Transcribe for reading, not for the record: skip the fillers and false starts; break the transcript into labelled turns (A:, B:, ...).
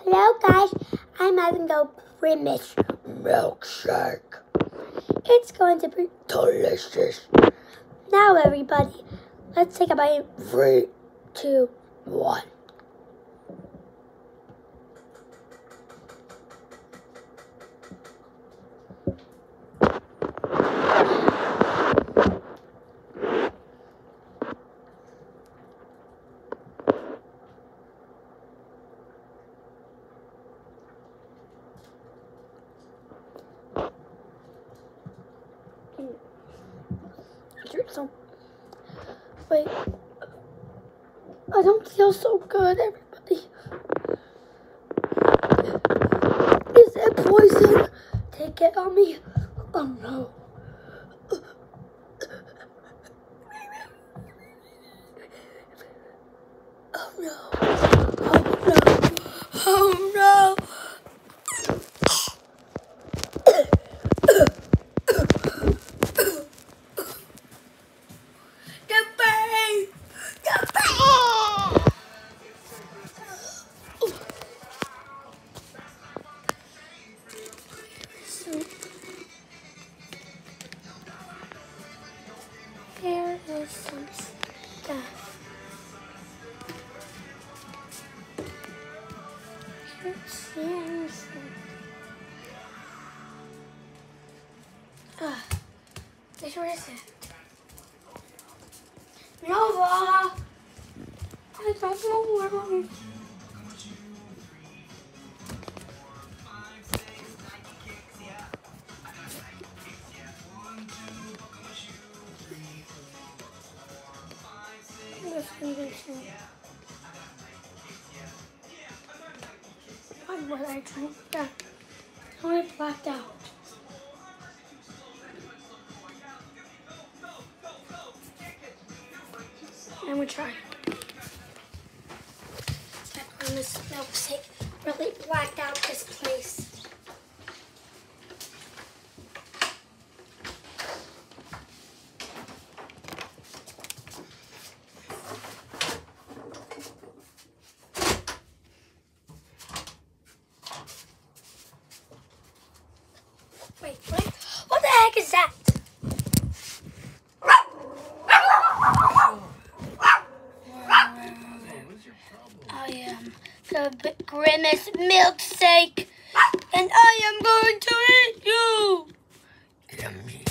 A: Hello guys, I'm having a Grimace milkshake. It's going to be delicious. Now everybody, let's take a bite. 3, 2, 1. Wait, I don't feel so good, everybody. Is it poison? Take it on me. Oh no. Oh no. Oh no. Oh no. Here is some stuff. Here's some. Where is it? Nova! I don't know where. Why would I drink that? I blacked out. And we try. That Grimace milkshake really blacked out this place. Wait, what the heck is that? I am the Grimace milkshake, and I am going to eat you.
B: Yummy.